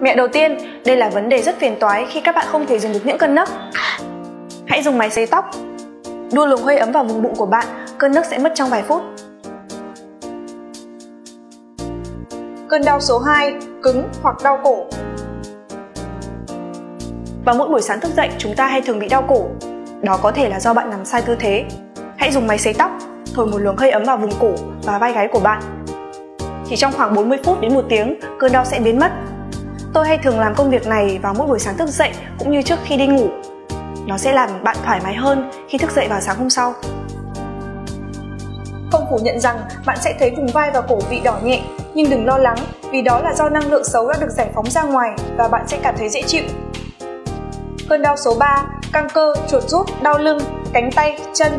Mẹo đầu tiên, đây là vấn đề rất phiền toái khi các bạn không thể dùng được những cơn nấc. Hãy dùng máy sấy tóc. Đun luồng hơi ấm vào vùng bụng của bạn, cơn nấc sẽ mất trong vài phút. Cơn đau số 2, cứng hoặc đau cổ. Vào mỗi buổi sáng thức dậy, chúng ta hay thường bị đau cổ. Đó có thể là do bạn nằm sai tư thế. Hãy dùng máy sấy tóc, thổi một luồng hơi ấm vào vùng cổ và vai gáy của bạn. Chỉ trong khoảng 40 phút đến 1 tiếng, cơn đau sẽ biến mất. Tôi hay thường làm công việc này vào mỗi buổi sáng thức dậy cũng như trước khi đi ngủ. Nó sẽ làm bạn thoải mái hơn khi thức dậy vào sáng hôm sau. Không phủ nhận rằng bạn sẽ thấy vùng vai và cổ bị đỏ nhẹ, nhưng đừng lo lắng vì đó là do năng lượng xấu đã được giải phóng ra ngoài và bạn sẽ cảm thấy dễ chịu. Cơn đau số 3, căng cơ, chuột rút, đau lưng, cánh tay, chân.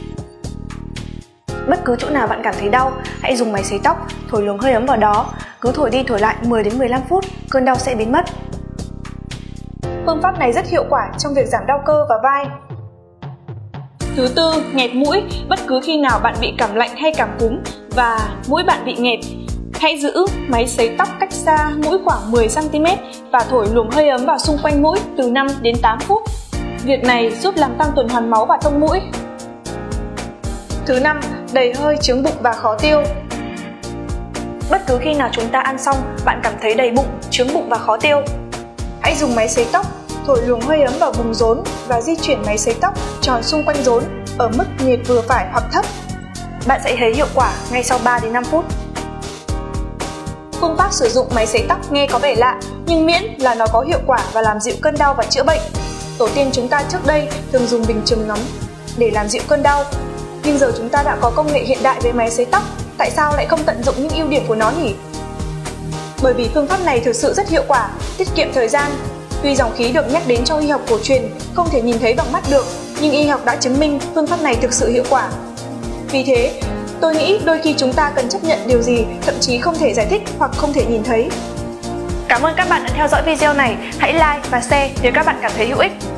Bất cứ chỗ nào bạn cảm thấy đau, hãy dùng máy sấy tóc, thổi luồng hơi ấm vào đó. Cứ thổi đi thổi lại 10 đến 15 phút, cơn đau sẽ biến mất. Phương pháp này rất hiệu quả trong việc giảm đau cơ và vai. Thứ tư, nghẹt mũi. Bất cứ khi nào bạn bị cảm lạnh hay cảm cúm và mũi bạn bị nghẹt, hãy giữ máy sấy tóc cách xa mũi khoảng 10 cm và thổi luồng hơi ấm vào xung quanh mũi từ 5 đến 8 phút. Việc này giúp làm tăng tuần hoàn máu và thông mũi. Thứ năm, đầy hơi, chướng bụng và khó tiêu. Bất cứ khi nào chúng ta ăn xong, bạn cảm thấy đầy bụng, chướng bụng và khó tiêu, hãy dùng máy sấy tóc, thổi luồng hơi ấm vào vùng rốn và di chuyển máy sấy tóc tròn xung quanh rốn ở mức nhiệt vừa phải hoặc thấp. Bạn sẽ thấy hiệu quả ngay sau 3 đến 5 phút. Phương pháp sử dụng máy sấy tóc nghe có vẻ lạ, nhưng miễn là nó có hiệu quả và làm dịu cơn đau và chữa bệnh. Tổ tiên chúng ta trước đây thường dùng bình chườm nóng để làm dịu cơn đau. Nhưng giờ chúng ta đã có công nghệ hiện đại với máy sấy tóc, tại sao lại không tận dụng những ưu điểm của nó nhỉ? Bởi vì phương pháp này thực sự rất hiệu quả, tiết kiệm thời gian. Tuy dòng khí được nhắc đến trong y học cổ truyền không thể nhìn thấy bằng mắt được, nhưng y học đã chứng minh phương pháp này thực sự hiệu quả. Vì thế, tôi nghĩ đôi khi chúng ta cần chấp nhận điều gì thậm chí không thể giải thích hoặc không thể nhìn thấy. Cảm ơn các bạn đã theo dõi video này. Hãy like và share nếu các bạn cảm thấy hữu ích.